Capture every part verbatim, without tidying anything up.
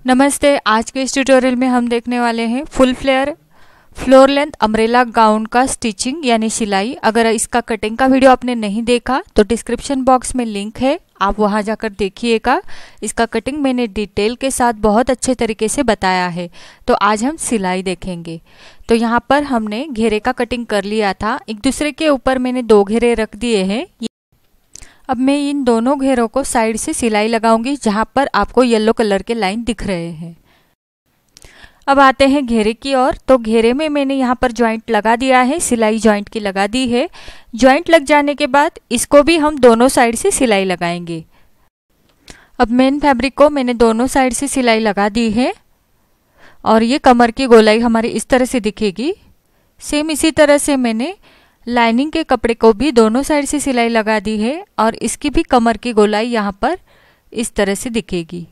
नमस्ते। आज के इस ट्यूटोरियल में हम देखने वाले हैं full flare floor length umbrella gown का स्टिचिंग यानी सिलाई। अगर इसका कटिंग का वीडियो आपने नहीं देखा तो डिस्क्रिप्शन बॉक्स में लिंक है, आप वहां जाकर देखिएगा। इसका कटिंग मैंने डिटेल के साथ बहुत अच्छे तरीके से बताया है। तो आज हम सिलाई देखेंगे। तो यहाँ पर हमने घेरे का कटिंग कर लिया था, एक दूसरे के ऊपर मैंने दो घेरे रख दिए हैं। अब मैं इन दोनों घेरों को साइड से सिलाई लगाऊंगी जहां पर आपको येलो कलर के लाइन दिख रहे हैं। अब आते हैं घेरे की ओर। तो घेरे में मैंने यहाँ पर जॉइंट लगा दिया है, सिलाई जॉइंट की लगा दी है। जॉइंट लग जाने के बाद इसको भी हम दोनों साइड से सिलाई लगाएंगे। अब मेन फैब्रिक को मैंने दोनों साइड से सिलाई लगा दी है और ये कमर की गोलाई हमारी इस तरह से दिखेगी। सेम इसी तरह से मैंने लाइनिंग के कपड़े को भी दोनों साइड से सिलाई लगा दी है और इसकी भी कमर की गोलाई यहाँ पर इस तरह से दिखेगी।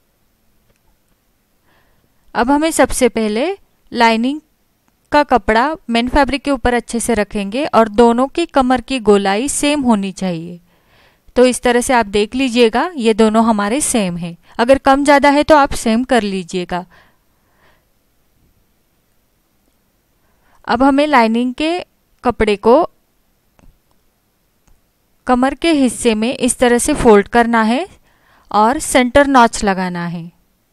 अब हमें सबसे पहले लाइनिंग का कपड़ा मेन फैब्रिक के ऊपर अच्छे से रखेंगे और दोनों की कमर की गोलाई सेम होनी चाहिए। तो इस तरह से आप देख लीजिएगा, ये दोनों हमारे सेम हैं। अगर कम ज़्यादा है तो आप सेम कर लीजिएगा। अब हमें लाइनिंग के कपड़े को कमर के हिस्से में इस तरह से फोल्ड करना है और सेंटर नॉच लगाना है।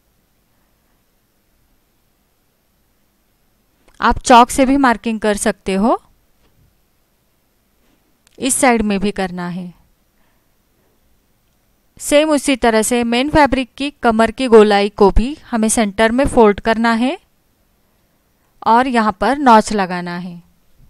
आप चॉक से भी मार्किंग कर सकते हो, इस साइड में भी करना है। सेम उसी तरह से मेन फैब्रिक की कमर की गोलाई को भी हमें सेंटर में फोल्ड करना है और यहाँ पर नॉच लगाना है।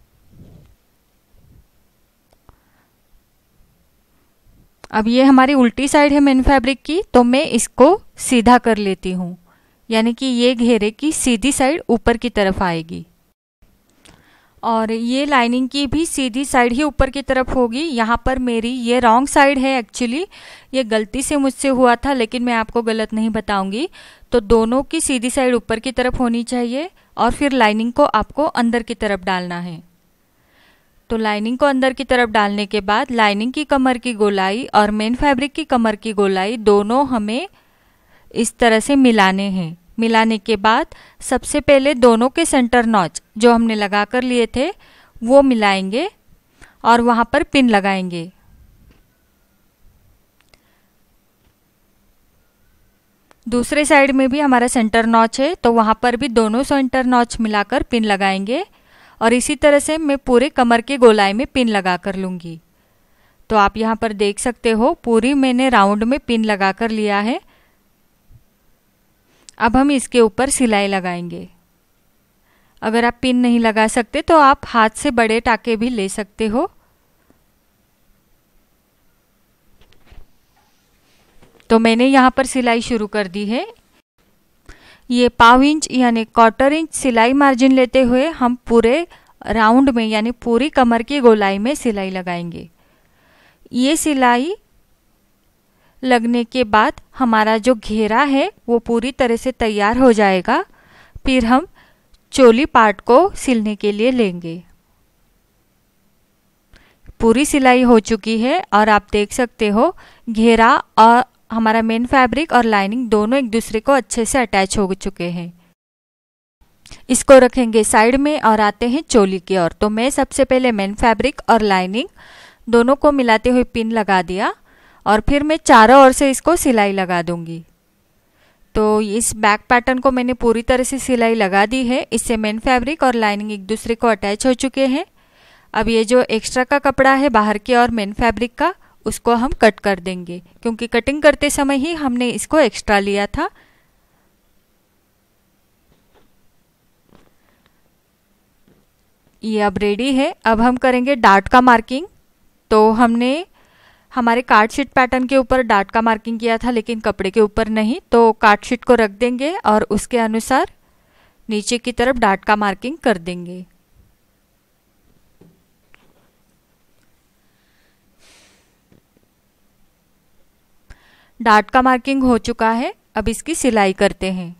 अब ये हमारी उल्टी साइड है मेन फैब्रिक की, तो मैं इसको सीधा कर लेती हूँ, यानी कि ये घेरे की सीधी साइड ऊपर की तरफ आएगी और ये लाइनिंग की भी सीधी साइड ही ऊपर की तरफ होगी। यहाँ पर मेरी ये रॉन्ग साइड है, एक्चुअली ये गलती से मुझसे हुआ था, लेकिन मैं आपको गलत नहीं बताऊंगी। तो दोनों की सीधी साइड ऊपर की तरफ होनी चाहिए और फिर लाइनिंग को आपको अंदर की तरफ डालना है। तो लाइनिंग को अंदर की तरफ डालने के बाद लाइनिंग की कमर की गोलाई और मेन फैब्रिक की कमर की गोलाई दोनों हमें इस तरह से मिलाने हैं। मिलाने के बाद सबसे पहले दोनों के सेंटर नॉच जो हमने लगा कर लिए थे वो मिलाएंगे और वहां पर पिन लगाएंगे। दूसरे साइड में भी हमारा सेंटर नॉच है, तो वहां पर भी दोनों सेंटर नॉच मिलाकर पिन लगाएंगे और इसी तरह से मैं पूरे कमर के गोलाई में पिन लगा कर लूंगी। तो आप यहाँ पर देख सकते हो, पूरी मैंने राउंड में पिन लगा कर लिया है। अब हम इसके ऊपर सिलाई लगाएंगे। अगर आप पिन नहीं लगा सकते तो आप हाथ से बड़े टाके भी ले सकते हो। तो मैंने यहाँ पर सिलाई शुरू कर दी है। ये पाव इंच यानी क्वार्टर इंच सिलाई मार्जिन लेते हुए हम पूरे राउंड में यानी पूरी कमर की गोलाई में सिलाई लगाएंगे। ये सिलाई लगने के बाद हमारा जो घेरा है वो पूरी तरह से तैयार हो जाएगा। फिर हम चोली पार्ट को सिलने के लिए लेंगे। पूरी सिलाई हो चुकी है और आप देख सकते हो घेरा और हमारा मेन फैब्रिक और लाइनिंग दोनों एक दूसरे को अच्छे से अटैच हो चुके हैं। इसको रखेंगे साइड में और आते हैं चोली की ओर। तो मैं सबसे पहले मेन फैब्रिक और लाइनिंग दोनों को मिलाते हुए पिन लगा दिया और फिर मैं चारों ओर से इसको सिलाई लगा दूंगी। तो इस बैक पैटर्न को मैंने पूरी तरह से सिलाई लगा दी है। इससे मेन फैब्रिक और लाइनिंग एक दूसरे को अटैच हो चुके हैं। अब ये जो एक्स्ट्रा का कपड़ा है बाहर की ओर मेन फैब्रिक का, उसको हम कट कर देंगे, क्योंकि कटिंग करते समय ही हमने इसको एक्स्ट्रा लिया था। ये अब रेडी है। अब हम करेंगे डार्ट का मार्किंग। तो हमने हमारे कार्ड शीट पैटर्न के ऊपर डार्ट का मार्किंग किया था, लेकिन कपड़े के ऊपर नहीं। तो कार्ड शीट को रख देंगे और उसके अनुसार नीचे की तरफ डार्ट का मार्किंग कर देंगे। डार्ट का मार्किंग हो चुका है। अब इसकी सिलाई करते हैं।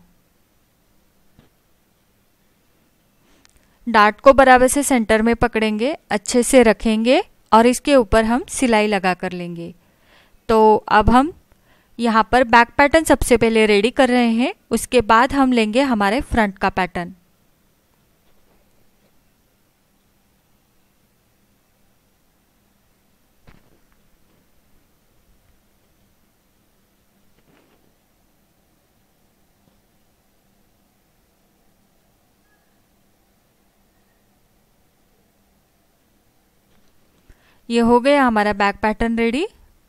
डार्ट को बराबर से सेंटर में पकड़ेंगे, अच्छे से रखेंगे और इसके ऊपर हम सिलाई लगा कर लेंगे। तो अब हम यहाँ पर बैक पैटर्न सबसे पहले रेडी कर रहे हैं, उसके बाद हम लेंगे हमारे फ्रंट का पैटर्न। ये हो गया हमारा बैक पैटर्न रेडी।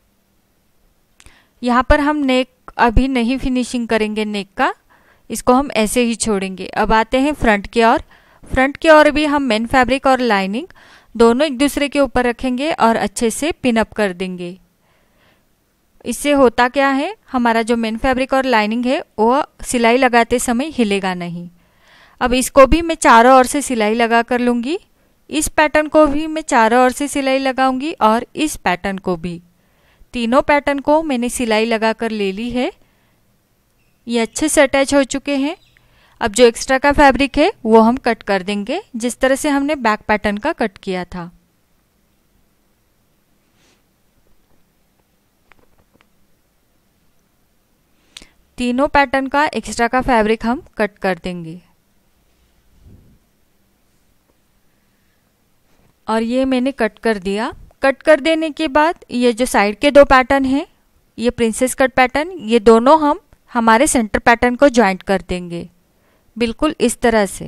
यहाँ पर हम नेक अभी नहीं फिनिशिंग करेंगे नेक का, इसको हम ऐसे ही छोड़ेंगे। अब आते हैं फ्रंट की ओर। फ्रंट की ओर भी हम मेन फैब्रिक और लाइनिंग दोनों एक दूसरे के ऊपर रखेंगे और अच्छे से पिन अप कर देंगे। इससे होता क्या है, हमारा जो मेन फैब्रिक और लाइनिंग है वो सिलाई लगाते समय हिलेगा नहीं। अब इसको भी मैं चारों ओर से सिलाई लगा कर लूँगी। इस पैटर्न को भी मैं चारों ओर से सिलाई लगाऊंगी और इस पैटर्न को भी। तीनों पैटर्न को मैंने सिलाई लगा कर ले ली है। ये अच्छे से अटैच हो चुके हैं। अब जो एक्स्ट्रा का फैब्रिक है वो हम कट कर देंगे, जिस तरह से हमने बैक पैटर्न का कट किया था। तीनों पैटर्न का एक्स्ट्रा का फैब्रिक हम कट कर देंगे। और ये मैंने कट कर दिया। कट कर देने के बाद ये जो साइड के दो पैटर्न हैं, ये प्रिंसेस कट पैटर्न, ये दोनों हम हमारे सेंटर पैटर्न को ज्वाइंट कर देंगे, बिल्कुल इस तरह से।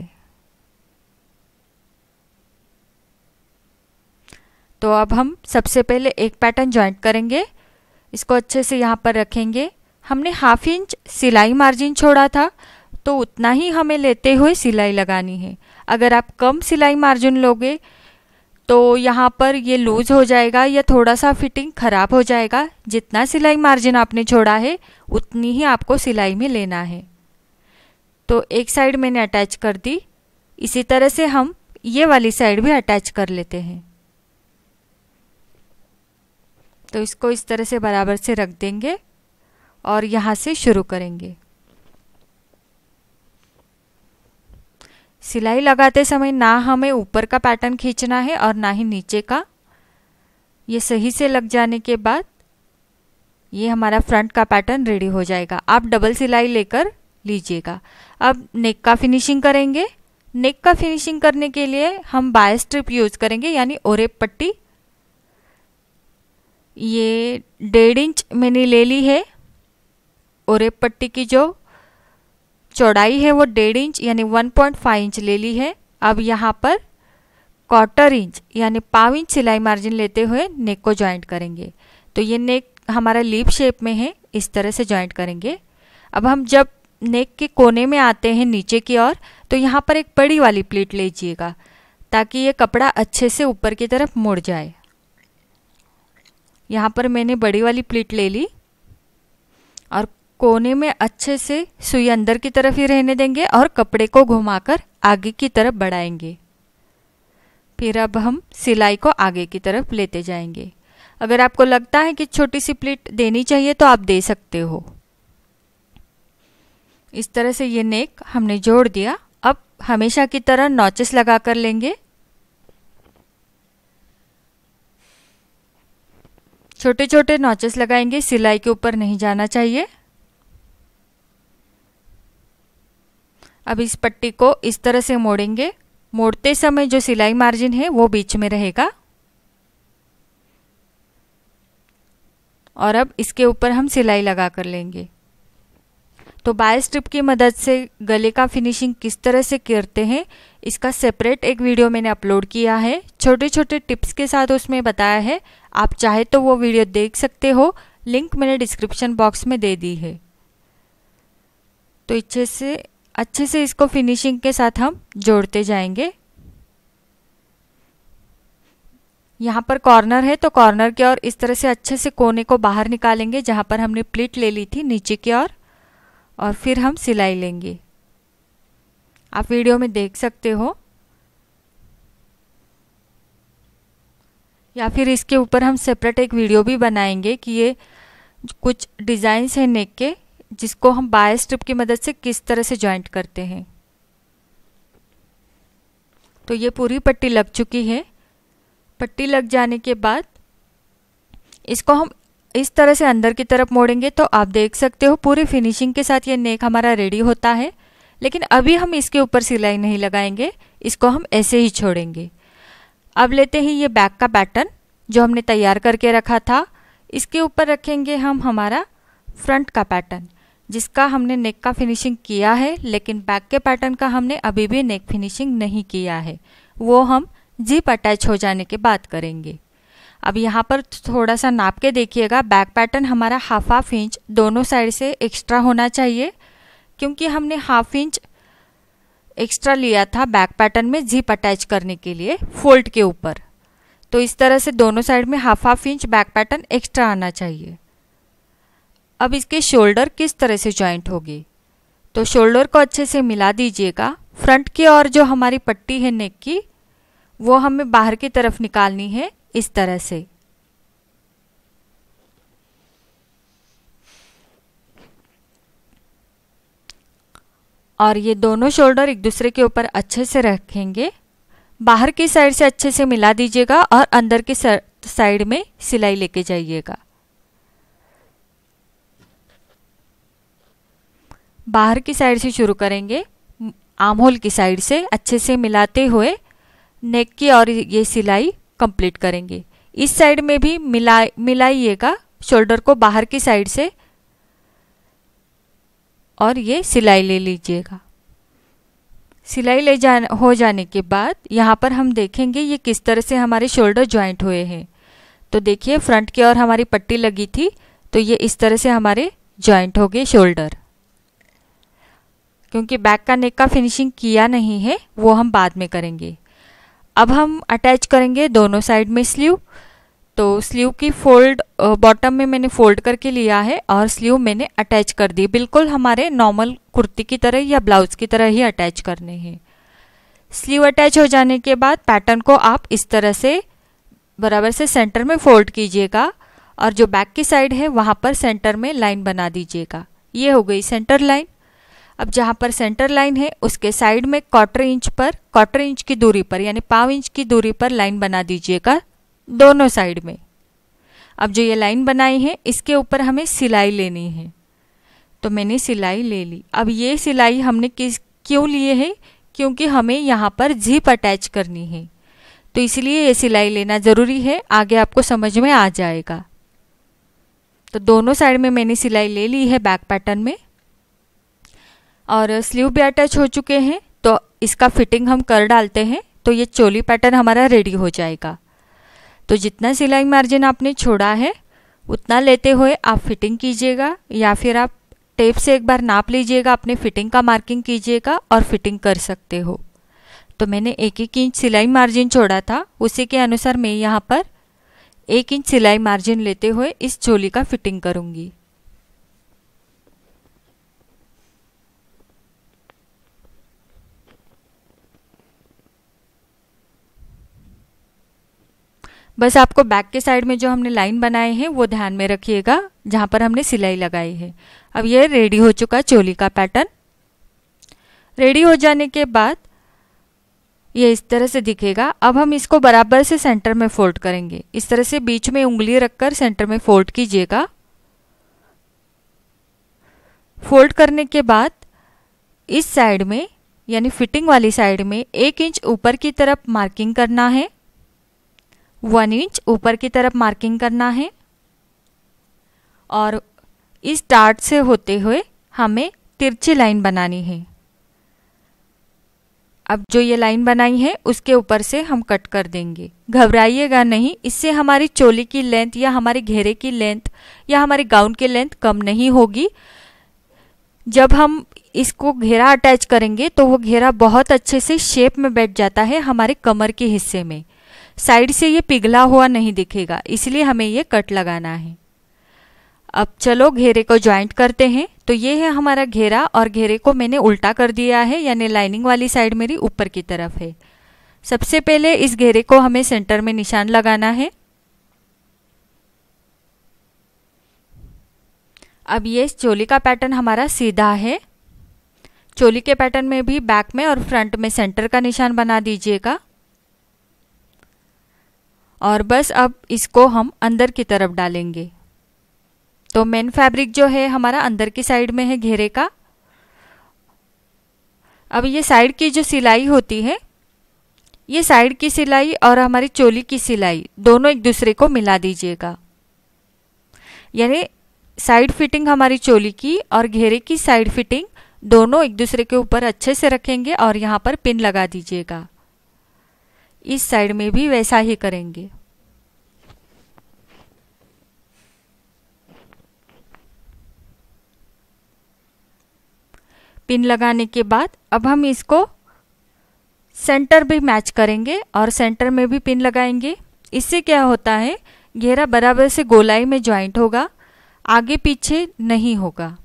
तो अब हम सबसे पहले एक पैटर्न ज्वाइंट करेंगे। इसको अच्छे से यहाँ पर रखेंगे। हमने हाफ इंच सिलाई मार्जिन छोड़ा था, तो उतना ही हमें लेते हुए सिलाई लगानी है। अगर आप कम सिलाई मार्जिन लोगे तो यहाँ पर ये लूज हो जाएगा या थोड़ा सा फिटिंग खराब हो जाएगा। जितना सिलाई मार्जिन आपने छोड़ा है उतनी ही आपको सिलाई में लेना है। तो एक साइड मैंने अटैच कर दी, इसी तरह से हम ये वाली साइड भी अटैच कर लेते हैं। तो इसको इस तरह से बराबर से रख देंगे और यहाँ से शुरू करेंगे। सिलाई लगाते समय ना हमें ऊपर का पैटर्न खींचना है और ना ही नीचे का। ये सही से लग जाने के बाद ये हमारा फ्रंट का पैटर्न रेडी हो जाएगा। आप डबल सिलाई लेकर लीजिएगा। अब नेक का फिनिशिंग करेंगे। नेक का फिनिशिंग करने के लिए हम बाय स्ट्रिप यूज करेंगे, यानी ओरेप पट्टी। ये डेढ़ इंच मैंने ले ली है। ओरेप पट्टी की जो चौड़ाई है वो डेढ़ इंच यानी वन पॉइंट फाइव इंच ले ली है। अब यहाँ पर क्वार्टर इंच यानी पाव इंच सिलाई मार्जिन लेते हुए नेक को ज्वाइंट करेंगे। तो ये नेक हमारा लीफ शेप में है, इस तरह से ज्वाइंट करेंगे। अब हम जब नेक के कोने में आते हैं नीचे की ओर, तो यहाँ पर एक बड़ी वाली प्लीट लीजिएगा ताकि ये कपड़ा अच्छे से ऊपर की तरफ मुड़ जाए। यहाँ पर मैंने बड़ी वाली प्लीट ले ली और कोने में अच्छे से सुई अंदर की तरफ ही रहने देंगे और कपड़े को घुमाकर आगे की तरफ बढ़ाएंगे। फिर अब हम सिलाई को आगे की तरफ लेते जाएंगे। अगर आपको लगता है कि छोटी सी प्लीट देनी चाहिए तो आप दे सकते हो। इस तरह से ये नेक हमने जोड़ दिया। अब हमेशा की तरह नॉचेस लगा कर लेंगे। छोटे छोटे नॉचेस लगाएंगे, सिलाई के ऊपर नहीं जाना चाहिए। अब इस पट्टी को इस तरह से मोड़ेंगे। मोड़ते समय जो सिलाई मार्जिन है वो बीच में रहेगा। और अब इसके ऊपर हम सिलाई लगा कर लेंगे। तो बाय स्ट्रिप की मदद से गले का फिनिशिंग किस तरह से करते हैं इसका सेपरेट एक वीडियो मैंने अपलोड किया है। छोटे छोटे टिप्स के साथ उसमें बताया है। आप चाहे तो वो वीडियो देख सकते हो, लिंक मैंने डिस्क्रिप्शन बॉक्स में दे दी है। तो अच्छे से अच्छे से इसको फिनिशिंग के साथ हम जोड़ते जाएंगे। यहाँ पर कॉर्नर है तो कॉर्नर की ओर इस तरह से अच्छे से कोने को बाहर निकालेंगे जहाँ पर हमने प्लीट ले ली थी नीचे की ओर, और फिर हम सिलाई लेंगे। आप वीडियो में देख सकते हो, या फिर इसके ऊपर हम सेपरेट एक वीडियो भी बनाएंगे कि ये कुछ डिज़ाइंस हैं नेक के जिसको हम बाय स्ट्रिप की मदद से किस तरह से ज्वाइंट करते हैं। तो ये पूरी पट्टी लग चुकी है। पट्टी लग जाने के बाद इसको हम इस तरह से अंदर की तरफ मोड़ेंगे तो आप देख सकते हो पूरी फिनिशिंग के साथ ये नेक हमारा रेडी होता है। लेकिन अभी हम इसके ऊपर सिलाई नहीं लगाएंगे, इसको हम ऐसे ही छोड़ेंगे। अब लेते हैं ये बैक का पैटर्न जो हमने तैयार करके रखा था, इसके ऊपर रखेंगे हम हमारा फ्रंट का पैटर्न जिसका हमने नेक का फिनिशिंग किया है, लेकिन बैक के पैटर्न का हमने अभी भी नेक फिनिशिंग नहीं किया है, वो हम जिप अटैच हो जाने के बाद करेंगे। अब यहाँ पर थोड़ा सा नाप के देखिएगा, बैक पैटर्न हमारा हाफ हाफ इंच दोनों साइड से एक्स्ट्रा होना चाहिए, क्योंकि हमने हाफ इंच एक्स्ट्रा लिया था बैक पैटर्न में जिप अटैच करने के लिए फोल्ड के ऊपर। तो इस तरह से दोनों साइड में half half inch back pattern extra आना चाहिए। अब इसके शोल्डर किस तरह से जॉइंट होगी, तो शोल्डर को अच्छे से मिला दीजिएगा। फ्रंट की और जो हमारी पट्टी है नेक की वो हमें बाहर की तरफ निकालनी है इस तरह से। और ये दोनों शोल्डर एक दूसरे के ऊपर अच्छे से रखेंगे, बाहर की साइड से अच्छे से मिला दीजिएगा और अंदर की साइड में सिलाई लेके जाइएगा। बाहर की साइड से शुरू करेंगे, आर्म होल की साइड से अच्छे से मिलाते हुए नेक की और ये सिलाई कंप्लीट करेंगे। इस साइड में भी मिला मिलाइएगा शोल्डर को बाहर की साइड से और ये सिलाई ले लीजिएगा। सिलाई ले जा हो जाने के बाद यहाँ पर हम देखेंगे ये किस तरह से हमारे शोल्डर ज्वाइंट हुए हैं। तो देखिए फ्रंट की ओर हमारी पट्टी लगी थी तो ये इस तरह से हमारे ज्वाइंट हो गए शोल्डर। क्योंकि बैक का नेक का फिनिशिंग किया नहीं है वो हम बाद में करेंगे। अब हम अटैच करेंगे दोनों साइड में स्लीव। तो स्लीव की फोल्ड बॉटम में मैंने फोल्ड करके लिया है और स्लीव मैंने अटैच कर दी, बिल्कुल हमारे नॉर्मल कुर्ती की तरह या ब्लाउज की तरह ही अटैच करने हैं। स्लीव अटैच हो जाने के बाद पैटर्न को आप इस तरह से बराबर से सेंटर में फोल्ड कीजिएगा और जो बैक की साइड है वहाँ पर सेंटर में लाइन बना दीजिएगा। ये हो गई सेंटर लाइन। अब जहाँ पर सेंटर लाइन है उसके साइड में क्वार्टर इंच पर क्वार्टर इंच की दूरी पर यानी पाव इंच की दूरी पर लाइन बना दीजिएगा दोनों साइड में। अब जो ये लाइन बनाई है इसके ऊपर हमें सिलाई लेनी है, तो मैंने सिलाई ले ली। अब ये सिलाई हमने किस क्यों लिए है, क्योंकि हमें यहाँ पर जिप अटैच करनी है, तो इसलिए ये सिलाई लेना ज़रूरी है, आगे आपको समझ में आ जाएगा। तो दोनों साइड में मैंने सिलाई ले ली है बैक पैटर्न में और स्लीव भी अटैच हो चुके हैं। तो इसका फिटिंग हम कर डालते हैं, तो ये चोली पैटर्न हमारा रेडी हो जाएगा। तो जितना सिलाई मार्जिन आपने छोड़ा है उतना लेते हुए आप फिटिंग कीजिएगा, या फिर आप टेप से एक बार नाप लीजिएगा, अपने फिटिंग का मार्किंग कीजिएगा और फिटिंग कर सकते हो। तो मैंने एक एक इंच सिलाई मार्जिन छोड़ा था, उसी के अनुसार मैं यहाँ पर एक इंच सिलाई मार्जिन लेते हुए इस चोली का फिटिंग करूँगी। बस आपको बैक के साइड में जो हमने लाइन बनाए हैं वो ध्यान में रखिएगा जहाँ पर हमने सिलाई लगाई है। अब ये रेडी हो चुका चोली का पैटर्न। रेडी हो जाने के बाद ये इस तरह से दिखेगा। अब हम इसको बराबर से सेंटर में फोल्ड करेंगे, इस तरह से बीच में उंगली रखकर सेंटर में फोल्ड कीजिएगा। फोल्ड करने के बाद इस साइड में यानी फिटिंग वाली साइड में एक इंच ऊपर की तरफ मार्किंग करना है, वन इंच ऊपर की तरफ मार्किंग करना है और इस डार्ट से होते हुए हमें तिरछी लाइन बनानी है। अब जो ये लाइन बनाई है उसके ऊपर से हम कट कर देंगे। घबराइएगा नहीं, इससे हमारी चोली की लेंथ या हमारे घेरे की लेंथ या हमारे गाउन की लेंथ कम नहीं होगी। जब हम इसको घेरा अटैच करेंगे तो वो घेरा बहुत अच्छे से शेप में बैठ जाता है हमारे कमर के हिस्से में, साइड से ये पिघला हुआ नहीं दिखेगा, इसलिए हमें ये कट लगाना है। अब चलो घेरे को ज्वाइंट करते हैं। तो ये है हमारा घेरा और घेरे को मैंने उल्टा कर दिया है, यानी लाइनिंग वाली साइड मेरी ऊपर की तरफ है। सबसे पहले इस घेरे को हमें सेंटर में निशान लगाना है। अब ये चोली का पैटर्न हमारा सीधा है। चोली के पैटर्न में भी बैक में और फ्रंट में सेंटर का निशान बना दीजिएगा और बस अब इसको हम अंदर की तरफ डालेंगे। तो मेन फैब्रिक जो है हमारा अंदर की साइड में है घेरे का। अब ये साइड की जो सिलाई होती है, ये साइड की सिलाई और हमारी चोली की सिलाई दोनों एक दूसरे को मिला दीजिएगा। यानी साइड फिटिंग हमारी चोली की और घेरे की साइड फिटिंग दोनों एक दूसरे के ऊपर अच्छे से रखेंगे और यहाँ पर पिन लगा दीजिएगा। इस साइड में भी वैसा ही करेंगे। पिन लगाने के बाद अब हम इसको सेंटर भी मैच करेंगे और सेंटर में भी पिन लगाएंगे। इससे क्या होता है, घेरा बराबर से गोलाई में ज्वाइंट होगा, आगे पीछे नहीं होगा।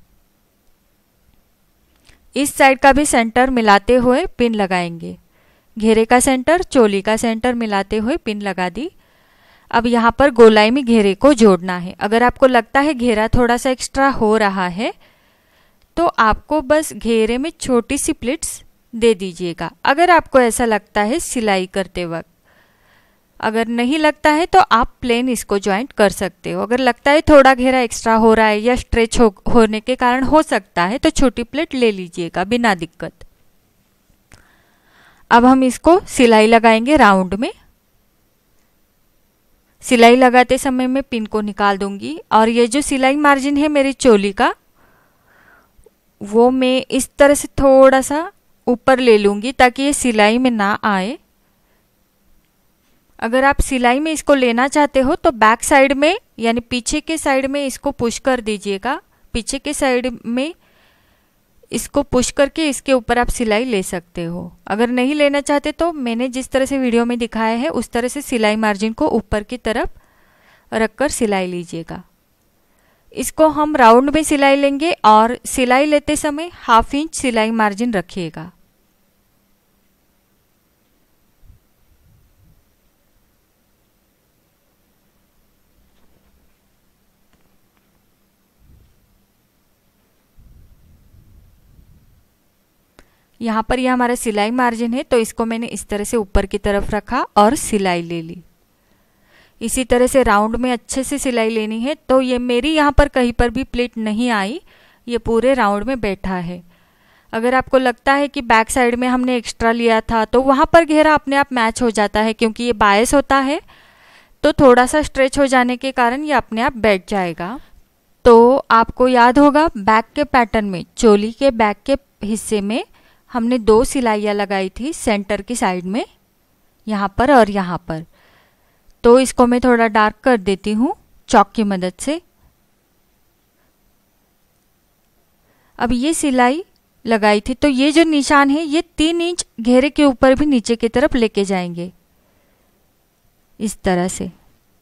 इस साइड का भी सेंटर मिलाते हुए पिन लगाएंगे। घेरे का सेंटर, चोली का सेंटर मिलाते हुए पिन लगा दी। अब यहाँ पर गोलाई में घेरे को जोड़ना है। अगर आपको लगता है घेरा थोड़ा सा एक्स्ट्रा हो रहा है तो आपको बस घेरे में छोटी सी प्लिट्स दे दीजिएगा, अगर आपको ऐसा लगता है सिलाई करते वक्त। अगर नहीं लगता है तो आप प्लेन इसको ज्वाइंट कर सकते हो। अगर लगता है थोड़ा घेरा एक्स्ट्रा हो रहा है या स्ट्रेच हो, होने के कारण हो सकता है तो छोटी प्लेट ले लीजिएगा बिना दिक्कत। अब हम इसको सिलाई लगाएंगे राउंड में। सिलाई लगाते समय मैं पिन को निकाल दूंगी और ये जो सिलाई मार्जिन है मेरी चोली का, वो मैं इस तरह से थोड़ा सा ऊपर ले लूंगी ताकि ये सिलाई में ना आए। अगर आप सिलाई में इसको लेना चाहते हो तो बैक साइड में यानी पीछे के साइड में इसको पुश कर दीजिएगा। पीछे के साइड में इसको पुश करके इसके ऊपर आप सिलाई ले सकते हो। अगर नहीं लेना चाहते तो मैंने जिस तरह से वीडियो में दिखाया है उस तरह से सिलाई मार्जिन को ऊपर की तरफ रखकर सिलाई लीजिएगा। इसको हम राउंड में सिलाई लेंगे और सिलाई लेते समय हाफ इंच सिलाई मार्जिन रखिएगा। यहाँ पर यह हमारा सिलाई मार्जिन है तो इसको मैंने इस तरह से ऊपर की तरफ रखा और सिलाई ले ली। इसी तरह से राउंड में अच्छे से सिलाई लेनी है। तो ये मेरी यहाँ पर कहीं पर भी प्लेट नहीं आई, ये पूरे राउंड में बैठा है। अगर आपको लगता है कि बैक साइड में हमने एक्स्ट्रा लिया था तो वहाँ पर घेरा अपने आप मैच हो जाता है, क्योंकि ये बायस होता है तो थोड़ा सा स्ट्रेच हो जाने के कारण ये अपने आप बैठ जाएगा। तो आपको याद होगा बैक के पैटर्न में, चोली के बैक के हिस्से में हमने दो सिलाइयाँ लगाई थी सेंटर की साइड में, यहाँ पर और यहाँ पर। तो इसको मैं थोड़ा डार्क कर देती हूँ चॉक की मदद से। अब ये सिलाई लगाई थी तो ये जो निशान है ये तीन इंच घेरे के ऊपर भी नीचे की तरफ लेके जाएंगे इस तरह से,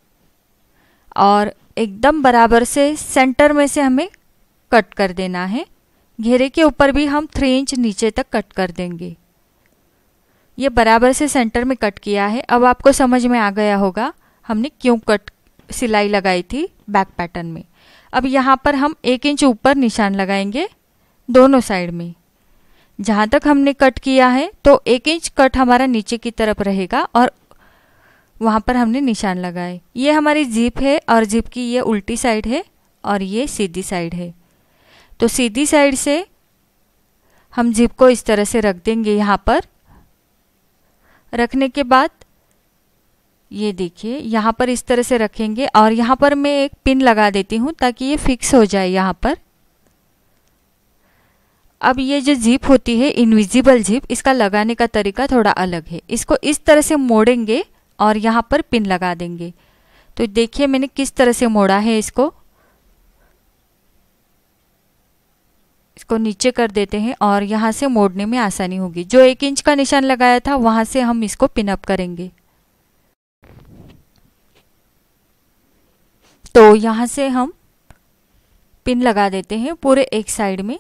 और एकदम बराबर से सेंटर में से हमें कट कर देना है। घेरे के ऊपर भी हम थ्री इंच नीचे तक कट कर देंगे। ये बराबर से सेंटर में कट किया है। अब आपको समझ में आ गया होगा हमने क्यों कट सिलाई लगाई थी बैक पैटर्न में। अब यहाँ पर हम एक इंच ऊपर निशान लगाएंगे दोनों साइड में। जहाँ तक हमने कट किया है तो एक इंच कट हमारा नीचे की तरफ रहेगा और वहाँ पर हमने निशान लगाए। ये हमारी जिप है और जिप की ये उल्टी साइड है और ये सीधी साइड है। तो सीधी साइड से हम जिप को इस तरह से रख देंगे। यहाँ पर रखने के बाद ये देखिए यहाँ पर इस तरह से रखेंगे और यहाँ पर मैं एक पिन लगा देती हूँ ताकि ये फिक्स हो जाए यहाँ पर। अब ये जो जिप होती है इनविजिबल जिप, इसका लगाने का तरीका थोड़ा अलग है। इसको इस तरह से मोड़ेंगे और यहाँ पर पिन लगा देंगे। तो देखिए मैंने किस तरह से मोड़ा है। इसको इसको नीचे कर देते हैं और यहाँ से मोड़ने में आसानी होगी। जो एक इंच का निशान लगाया था वहाँ से हम इसको पिन अप करेंगे। तो यहाँ से हम पिन लगा देते हैं पूरे एक साइड में।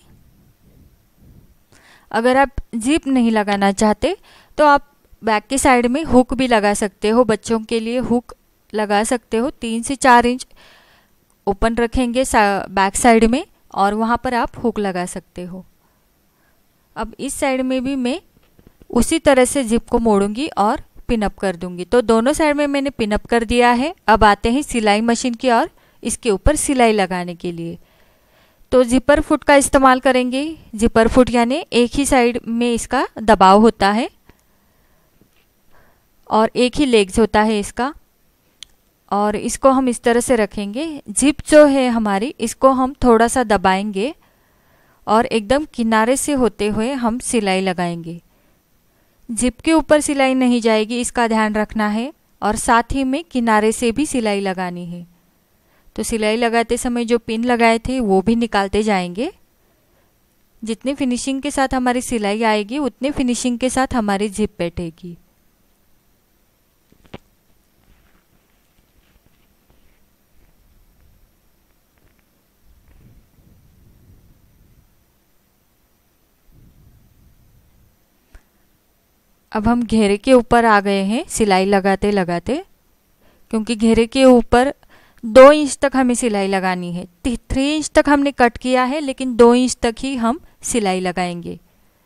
अगर आप जिप नहीं लगाना चाहते तो आप बैक की साइड में हुक भी लगा सकते हो। बच्चों के लिए हुक लगा सकते हो। तीन से चार इंच ओपन रखेंगे बैक साइड में और वहाँ पर आप हुक लगा सकते हो। अब इस साइड में भी मैं उसी तरह से जिप को मोड़ूंगी और पिन अप कर दूंगी। तो दोनों साइड में मैंने पिन अप कर दिया है। अब आते हैं सिलाई मशीन की ओर। इसके ऊपर सिलाई लगाने के लिए। तो जिपर फुट का इस्तेमाल करेंगे। जिपर फुट यानी एक ही साइड में इसका दबाव होता है और एक ही लेग्स होता है इसका, और इसको हम इस तरह से रखेंगे। जिप जो है हमारी, इसको हम थोड़ा सा दबाएंगे और एकदम किनारे से होते हुए हम सिलाई लगाएंगे। जिप के ऊपर सिलाई नहीं जाएगी, इसका ध्यान रखना है, और साथ ही में किनारे से भी सिलाई लगानी है। तो सिलाई लगाते समय जो पिन लगाए थे वो भी निकालते जाएंगे। जितने फिनिशिंग के साथ हमारी सिलाई आएगी उतने फिनिशिंग के साथ हमारी जिप बैठेगी। अब हम घेरे के ऊपर आ गए हैं सिलाई लगाते लगाते, क्योंकि घेरे के ऊपर दो इंच तक हमें सिलाई लगानी है। थ्री इंच तक हमने कट किया है, लेकिन दो इंच तक ही हम सिलाई लगाएंगे।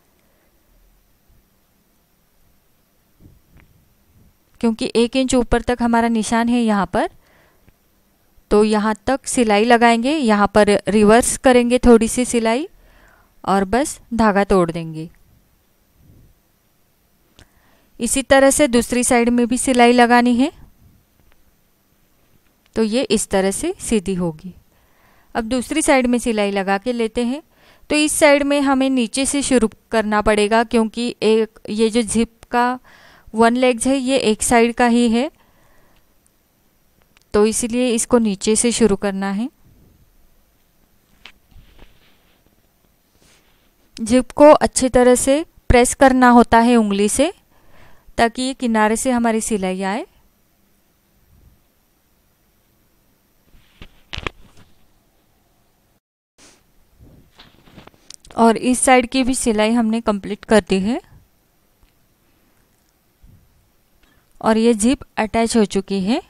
क्योंकि एक इंच ऊपर तक हमारा निशान है यहाँ पर, तो यहाँ तक सिलाई लगाएंगे। यहाँ पर रिवर्स करेंगे थोड़ी सी सिलाई और बस धागा तोड़ देंगे। इसी तरह से दूसरी साइड में भी सिलाई लगानी है, तो ये इस तरह से सीधी होगी। अब दूसरी साइड में सिलाई लगा के लेते हैं। तो इस साइड में हमें नीचे से शुरू करना पड़ेगा, क्योंकि एक ये जो जिप का वन लेग्स है ये एक साइड का ही है, तो इसलिए इसको नीचे से शुरू करना है। जिप को अच्छी तरह से प्रेस करना होता है उंगली से, ताकि ये किनारे से हमारी सिलाई आए। और इस साइड की भी सिलाई हमने कंप्लीट कर दी है और ये जिप अटैच हो चुकी है।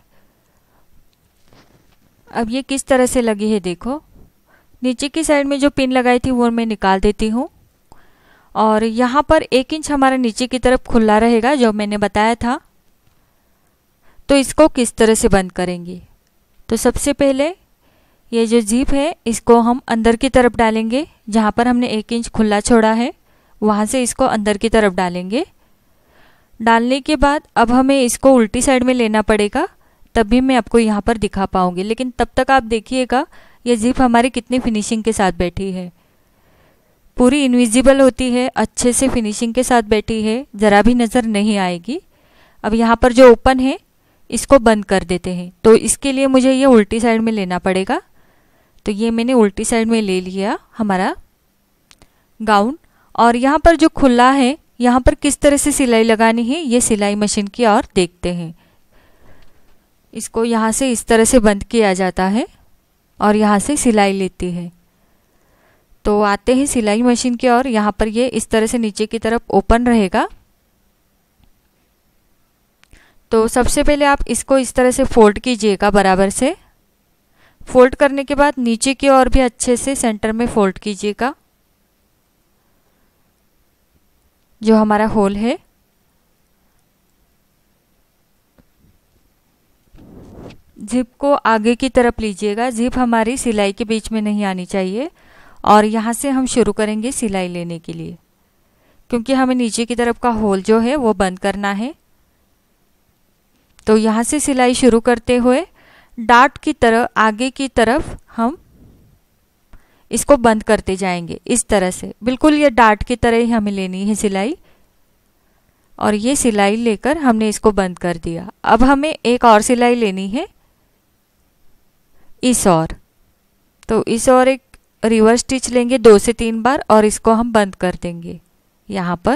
अब ये किस तरह से लगी है देखो। नीचे की साइड में जो पिन लगाई थी वो मैं निकाल देती हूँ, और यहाँ पर एक इंच हमारा नीचे की तरफ खुला रहेगा जो मैंने बताया था। तो इसको किस तरह से बंद करेंगे, तो सबसे पहले ये जो जिप है इसको हम अंदर की तरफ डालेंगे। जहाँ पर हमने एक इंच खुला छोड़ा है वहाँ से इसको अंदर की तरफ डालेंगे। डालने के बाद अब हमें इसको उल्टी साइड में लेना पड़ेगा, तभी मैं आपको यहाँ पर दिखा पाऊंगी। लेकिन तब तक आप देखिएगा ये जिप हमारी कितनी फिनिशिंग के साथ बैठी है। पूरी इनविजिबल होती है, अच्छे से फिनिशिंग के साथ बैठी है, ज़रा भी नज़र नहीं आएगी। अब यहाँ पर जो ओपन है इसको बंद कर देते हैं। तो इसके लिए मुझे ये उल्टी साइड में लेना पड़ेगा। तो ये मैंने उल्टी साइड में ले लिया हमारा गाउन। और यहाँ पर जो खुला है यहाँ पर किस तरह से सिलाई लगानी है ये सिलाई मशीन की ओर देखते हैं। इसको यहाँ से इस तरह से बंद किया जाता है और यहाँ से सिलाई लेती है। तो आते हैं सिलाई मशीन की ओर। यहाँ पर ये इस तरह से नीचे की तरफ ओपन रहेगा। तो सबसे पहले आप इसको इस तरह से फोल्ड कीजिएगा बराबर से। फोल्ड करने के बाद नीचे की ओर भी अच्छे से सेंटर में फोल्ड कीजिएगा जो हमारा होल है। जिप को आगे की तरफ लीजिएगा, जिप हमारी सिलाई के बीच में नहीं आनी चाहिए। और यहाँ से हम शुरू करेंगे सिलाई लेने के लिए, क्योंकि हमें नीचे की तरफ का होल जो है वो बंद करना है। तो यहाँ से सिलाई शुरू करते हुए डार्ट की तरह आगे की तरफ हम इसको बंद करते जाएंगे इस तरह से। बिल्कुल ये डार्ट की तरह ही हमें लेनी है सिलाई। और ये सिलाई लेकर हमने इसको बंद कर दिया। अब हमें एक और सिलाई लेनी है इस ओर। तो इस ओर एक रिवर्स स्टिच लेंगे दो से तीन बार और इसको हम बंद कर देंगे यहाँ पर।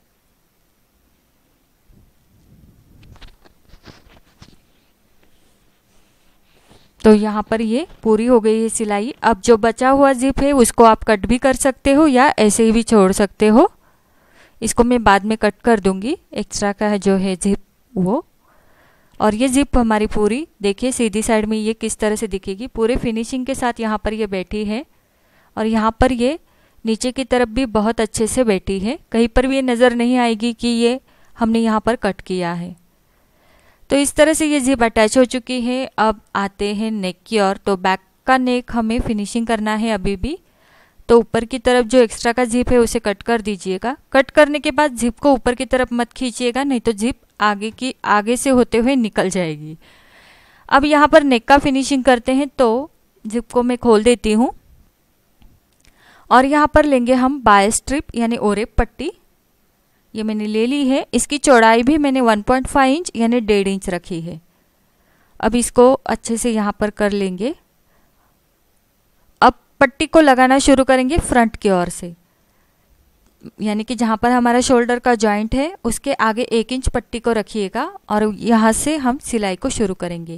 तो यहाँ पर ये पूरी हो गई है सिलाई। अब जो बचा हुआ जिप है उसको आप कट भी कर सकते हो या ऐसे ही भी छोड़ सकते हो। इसको मैं बाद में कट कर दूंगी, एक्स्ट्रा का है जो है जिप वो। और ये जिप हमारी पूरी देखिए सीधी साइड में ये किस तरह से दिखेगी, पूरे फिनिशिंग के साथ यहाँ पर ये बैठी है। और यहाँ पर ये नीचे की तरफ भी बहुत अच्छे से बैठी है, कहीं पर भी ये नज़र नहीं आएगी कि ये हमने यहाँ पर कट किया है। तो इस तरह से ये जिप अटैच हो चुकी है। अब आते हैं नेक की ओर। तो बैक का नेक हमें फिनिशिंग करना है अभी भी। तो ऊपर की तरफ जो एक्स्ट्रा का जिप है उसे कट कर दीजिएगा। कट करने के बाद जिप को ऊपर की तरफ मत खींचिएगा, नहीं तो जिप आगे की आगे से होते हुए निकल जाएगी। अब यहाँ पर नेक का फिनिशिंग करते हैं। तो जिप को मैं खोल देती हूँ और यहाँ पर लेंगे हम बाय स्ट्रिप यानी ओरेप पट्टी। ये मैंने ले ली है। इसकी चौड़ाई भी मैंने वन पॉइंट फाइव इंच यानी डेढ़ इंच रखी है। अब इसको अच्छे से यहाँ पर कर लेंगे। अब पट्टी को लगाना शुरू करेंगे फ्रंट की ओर से, यानी कि जहाँ पर हमारा शोल्डर का जॉइंट है उसके आगे एक इंच पट्टी को रखिएगा और यहाँ से हम सिलाई को शुरू करेंगे।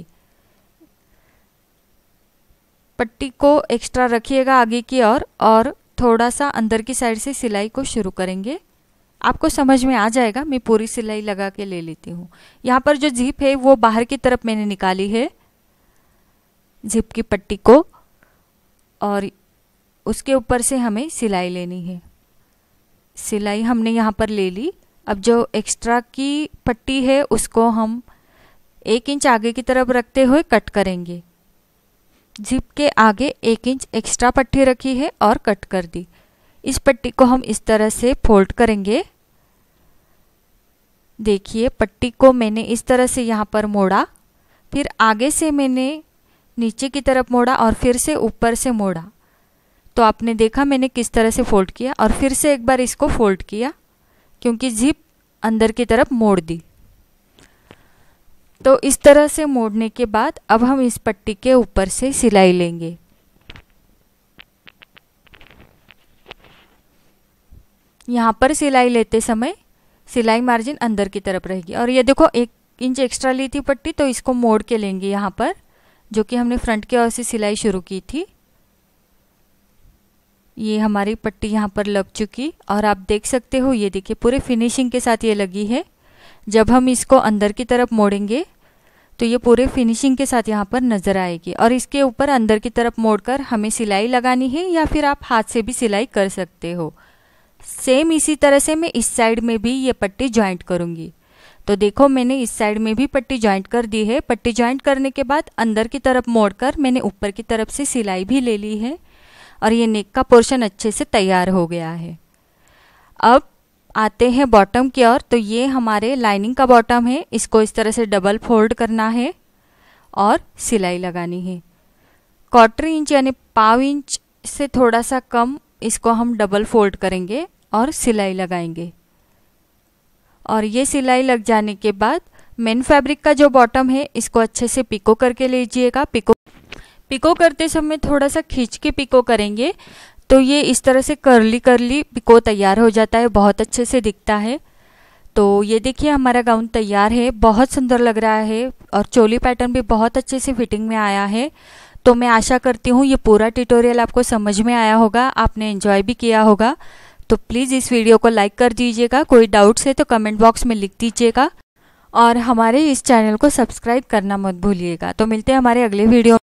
पट्टी को एक्स्ट्रा रखिएगा आगे की ओर और, और थोड़ा सा अंदर की साइड से सिलाई को शुरू करेंगे। आपको समझ में आ जाएगा। मैं पूरी सिलाई लगा के ले लेती हूँ। यहाँ पर जो जिप है वो बाहर की तरफ मैंने निकाली है जिप की पट्टी को, और उसके ऊपर से हमें सिलाई लेनी है। सिलाई हमने यहाँ पर ले ली। अब जो एक्स्ट्रा की पट्टी है उसको हम एक इंच आगे की तरफ रखते हुए कट करेंगे। जिप के आगे एक इंच एक्स्ट्रा पट्टी रखी है और कट कर दी। इस पट्टी को हम इस तरह से फोल्ड करेंगे। देखिए पट्टी को मैंने इस तरह से यहाँ पर मोड़ा, फिर आगे से मैंने नीचे की तरफ मोड़ा और फिर से ऊपर से मोड़ा। तो आपने देखा मैंने किस तरह से फोल्ड किया और फिर से एक बार इसको फोल्ड किया क्योंकि जिप अंदर की तरफ मोड़ दी। तो इस तरह से मोड़ने के बाद अब हम इस पट्टी के ऊपर से सिलाई लेंगे। यहाँ पर सिलाई लेते समय सिलाई मार्जिन अंदर की तरफ रहेगी। और ये देखो एक इंच एक्स्ट्रा ली थी पट्टी, तो इसको मोड़ के लेंगे यहाँ पर, जो कि हमने फ्रंट की ओर से सिलाई शुरू की थी। ये हमारी पट्टी यहाँ पर लग चुकी और आप देख सकते हो ये देखिए पूरे फिनिशिंग के साथ ये लगी है। जब हम इसको अंदर की तरफ मोड़ेंगे तो ये पूरे फिनिशिंग के साथ यहाँ पर नज़र आएगी। और इसके ऊपर अंदर की तरफ मोड़कर हमें सिलाई लगानी है या फिर आप हाथ से भी सिलाई कर सकते हो। सेम इसी तरह से मैं इस साइड में भी ये पट्टी ज्वाइंट करूँगी। तो देखो मैंने इस साइड में भी पट्टी ज्वाइंट कर दी है। पट्टी ज्वाइंट करने के बाद अंदर की तरफ मोड़कर मैंने ऊपर की तरफ से सिलाई भी ले ली है और ये नेक का पोर्शन अच्छे से तैयार हो गया है। अब आते हैं बॉटम की ओर। तो ये हमारे लाइनिंग का बॉटम है, इसको इस तरह से डबल फोल्ड करना है और सिलाई लगानी है। क्वार्टर इंच यानी पाव इंच से थोड़ा सा कम इसको हम डबल फोल्ड करेंगे और सिलाई लगाएंगे। और ये सिलाई लग जाने के बाद मेन फैब्रिक का जो बॉटम है इसको अच्छे से पिको करके लीजिएगा। पिको पिको करते समय थोड़ा सा खींच के पिको करेंगे तो ये इस तरह से कर्ली कर्ली पिको तैयार हो जाता है, बहुत अच्छे से दिखता है। तो ये देखिए हमारा गाउन तैयार है, बहुत सुंदर लग रहा है और चोली पैटर्न भी बहुत अच्छे से फिटिंग में आया है। तो मैं आशा करती हूँ ये पूरा ट्यूटोरियल आपको समझ में आया होगा, आपने एंजॉय भी किया होगा। तो प्लीज़ इस वीडियो को लाइक कर दीजिएगा। कोई डाउट्स है तो कमेंट बॉक्स में लिख दीजिएगा और हमारे इस चैनल को सब्सक्राइब करना मत भूलिएगा। तो मिलते हैं हमारे अगले वीडियो